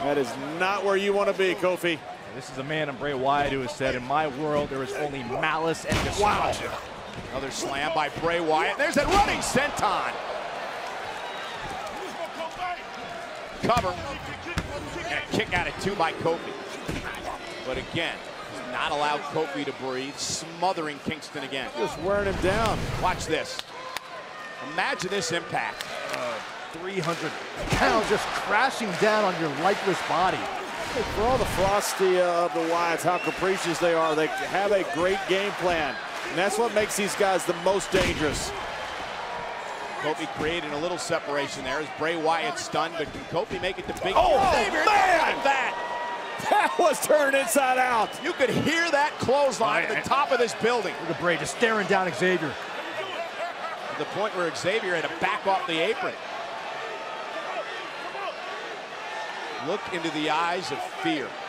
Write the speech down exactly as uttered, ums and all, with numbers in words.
That is not where you want to be, Kofi. This is a man in Bray Wyatt who has said, in my world, there is only malice and destruction. Wow. Another slam by Bray Wyatt. There's that running senton. Cover. And a kick out of two by Kofi. But again, not allowed Kofi to breathe, smothering Kingston again. Just wearing him down. Watch this. Imagine this impact. Uh, three hundred pounds just crashing down on your lifeless body. For all the frosty uh, of the Wyatts, how capricious they are, they have a great game plan. And that's what makes these guys the most dangerous. Kofi creating a little separation there as Bray Wyatt stunned, but can Kofi make it to big? Oh, Xavier, man! like that. That was turned inside out. You could hear that clothesline at the top of this building. Look at Bray just staring down Xavier. To the point where Xavier had to back off the apron. Look into the eyes of fear.